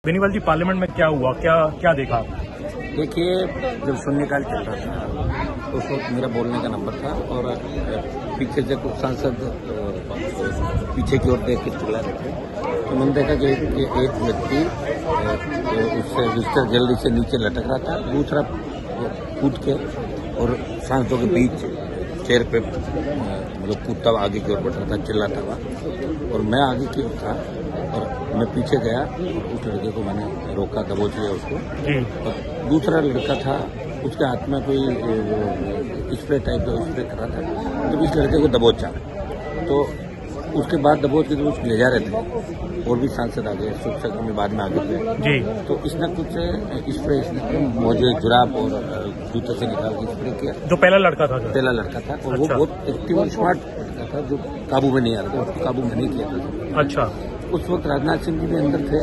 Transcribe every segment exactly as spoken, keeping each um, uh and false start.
बेनीवाल जी, parliament में क्या हुआ, क्या क्या देखा? देखिए, जब शून्यकाल चल रहा था तो उस वक्त मेरा बोलने का नंबर था और पीछे से कुछ सांसद पीछे की ओर देख के चिल्ला रहे थे, तो मैंने देखा कि एक व्यक्ति उससे बिस्तर जल्दी से नीचे लटक रहा था, दूसरा कूद के और सांसदों के बीच चेयर पे मतलब कूदता हुआ आगे की ओर बढ़ रहा था, चिल्लाता हुआ, और मैं आगे की ओर था और मैं पीछे गया और उस लड़के को मैंने रोका, दबोच लिया उसको। और दूसरा लड़का था, उसके हाथ में कोई स्प्रे टाइप का स्प्रे कर रहा था, तो इस लड़के को दबोचा। तो उसके बाद दबोच के तो ले जा रहे थे और भी सांसद आ गए, शिक्षक में बाद में आगे थे जी। तो इसने कुछ स्प्रे इसने मुझे जुराब और जूते से निकाल के स्प्रे किया। जो पहला लड़का था जो पहला लड़का था और अच्छा। वो बहुत एक्टिव और स्मार्ट लड़का था, जो काबू में नहीं आ रहा था, उसको काबू में नहीं किया था। अच्छा। उस वक्त राजनाथ सिंह जी भी अंदर थे,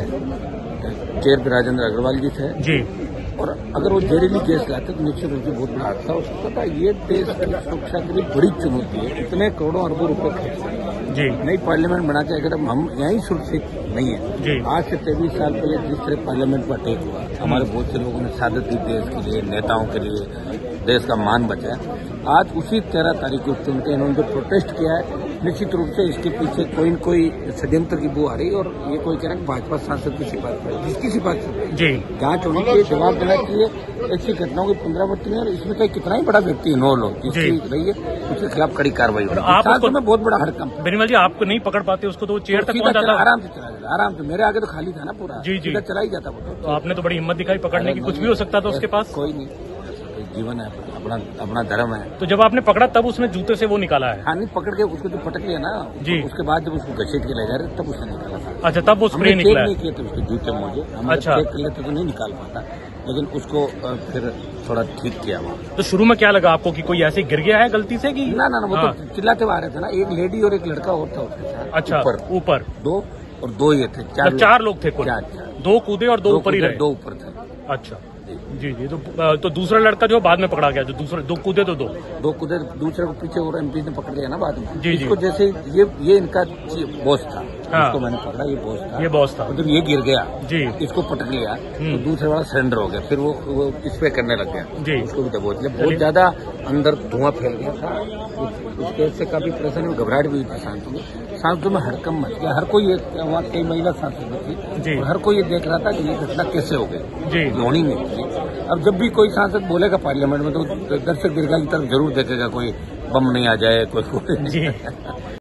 चेयर पे राजेंद्र अग्रवाल जी थे जी। और अगर वो जहरीली गैस लाते तो निश्चित रूप से बहुत बड़ा हादसा हो सकता था। ये देश की सुरक्षा के लिए बड़ी चुनौती है, इतने करोड़ों अरबों रुपए खर्च जी नई पार्लियामेंट बना के अगर हम यहीं सुरक्षित नहीं है जी। आज से तेईस साल पहले जिस तरह पार्लियामेंट का अटैक हुआ, हमारे बहुत से लोगों ने शहादत दी देश के लिए, नेताओं के लिए, देश का मान बचाया। आज उसी तेरह तारीख को चुनकर इन्होंने जो प्रोटेस्ट किया है, निश्चित रूप से इसके पीछे कोई न कोई षड्यंत्र की बू आ रही है और ये कोई कह रहा है भाजपा सांसद की सिफारिश है, जिसकी सिफारिश जी जांच होनी चाहिए, जवाब देना चाहिए। ऐसी घटनाओं की पुनरावृत्ति नहीं, और इसमें चाहे कितना ही बड़ा व्यक्ति इन्वॉल्व हो, जिसकी रही है उसके खिलाफ कड़ी कार्रवाई हो। आपको में बहुत बड़ा हड़कम। बेनीवाल जी, आपको नहीं पकड़ पाते उसको, तो वो चेयर तक पहुंच जाता, आराम से चला जाता, आराम से। मेरे आगे तो खाली था ना पूरा जी जी, चला ही जाता वो। तो आपने तो बड़ी हिम्मत दिखाई पकड़ने की, कुछ भी हो सकता था उसके पास। कोई नहीं, जीवन है, अपना अपना धर्म है। तो जब आपने पकड़ा तब उसने जूते से वो निकाला है? हाँ, नहीं पकड़ के उसको जो पटक लिया ना जी, उसके बाद जब उसको घसीट के ले जा रहे तब उसने निकाला था। अच्छा, तब वो स्प्रे निकला नहीं किए थे उसके जूते मुझे, हम अच्छा चेक कर लेते तो नहीं निकाल पाता, लेकिन उसको फिर थोड़ा ठीक किया वहाँ। तो शुरू में क्या लगा आपको कि कोई ऐसे गिर गया है गलती से कि? ना ना, वो हाँ। तो चिल्लाते आ रहे थे ना, एक लेडी और एक लड़का और था उसके साथ। अच्छा, ऊपर दो और दो ये थे, चार चार लोग थे कुल, दो कूदे और दो ऊपर ही रहे, दो ऊपर थे। अच्छा जी जी। तो, तो दूसरा लड़का जो बाद में पकड़ा गया, जो दूसरे दो कूदे तो दो दो कूदे दूसरे को पीछे और एमपी ने पकड़ लिया ना बाद में जी। इसको जी। जैसे ये ये इनका बॉस था, हाँ। इसको मैंने पकड़ा, ये बॉस था, ये बॉस था। मतलब ये गिर गया जी, इसको पटक लिया तो दूसरे वाला सरेंडर हो गया, फिर वो, वो स्प्रे करने लग गया जी, उसको भी दबोच लिया। बहुत ज्यादा अंदर धुआं फैल गया था, उसके से काफी परेशानी में घबराहट भी हुई थी सांसदों में। सांसदों में हड़कम मच गया, हर कोई वहाँ कई महिला सांसद थी, हर कोई ये देख रहा था कि ये घटना कैसे हो गई जी, होनी नहीं थी। अब जब भी कोई सांसद बोलेगा पार्लियामेंट में तो दर्शक दीर्घा की तरफ जरूर देखेगा, कोई बम नहीं आ जाए, कोई